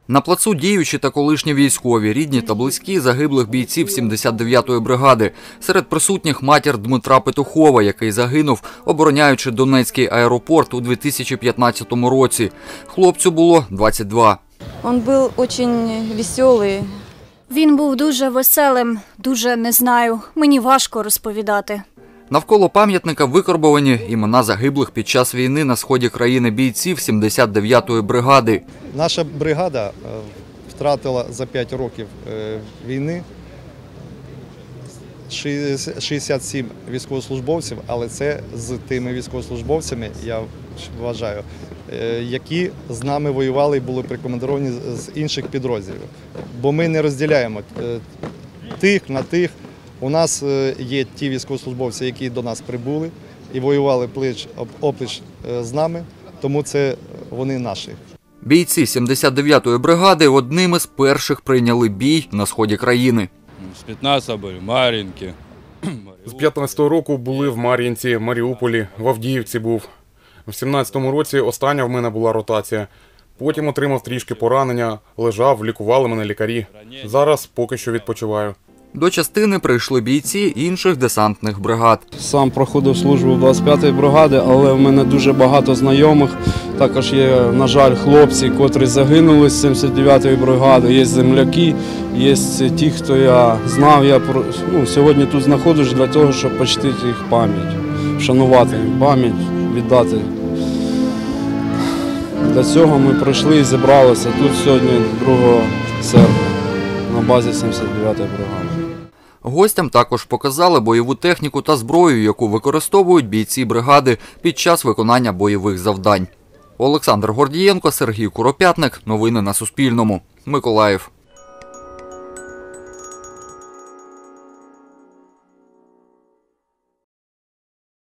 На плацу діючі та колишні військові, рідні та близькі загиблих бійців 79-ї бригади. Серед присутніх матір Дмитра Петухова, який загинув, обороняючи Донецький аеропорт у 2015 році. Хлопцю було 22. Він був дуже веселий. Він був дуже веселим, дуже не знаю. Мені важко розповідати. Навколо пам'ятника викарбовані імена загиблих під час війни на сході країни бійців 79-ї бригади. Наша бригада втратила за 5 років війни 67 військовослужбовців, але це з тими військовослужбовцями, я вважаю, які з нами воювали і були прикомандировані з інших підрозділів. Бо ми не розділяємо тих на тих. У нас є ті військовослужбовці, які до нас прибули і воювали пліч-опліч з нами, тому це вони наші. Бійці 79-ї бригади одними з перших прийняли бій на сході країни. З 15-го були, Мар'їнки. З 15-го року були в Мар'їнці, Маріуполі, в Авдіївці був. В 17-му році остання в мене була ротація. Потім отримав трішки поранення, лежав, лікували мене лікарі. Зараз поки що відпочиваю. До частини прийшли бійці інших десантних бригад. Сам проходив службу в 25-ї бригади, але в мене дуже багато знайомих. Також є, на жаль, хлопці, котрі загинули з 79-ї бригади. Є земляки, є ті, хто я знав. Я сьогодні тут знаходжусь для того, щоб почтити їх пам'ять, вшанувати їх пам'ять, віддати. Для цього ми прийшли і зібралися тут сьогодні 2 серпня на базі 79-ї бригади. Гостям також показали бойову техніку та зброю, яку використовують бійці бригади під час виконання бойових завдань. Олександр Гордієнко, Сергій Куропятник. Новини на Суспільному. Миколаїв.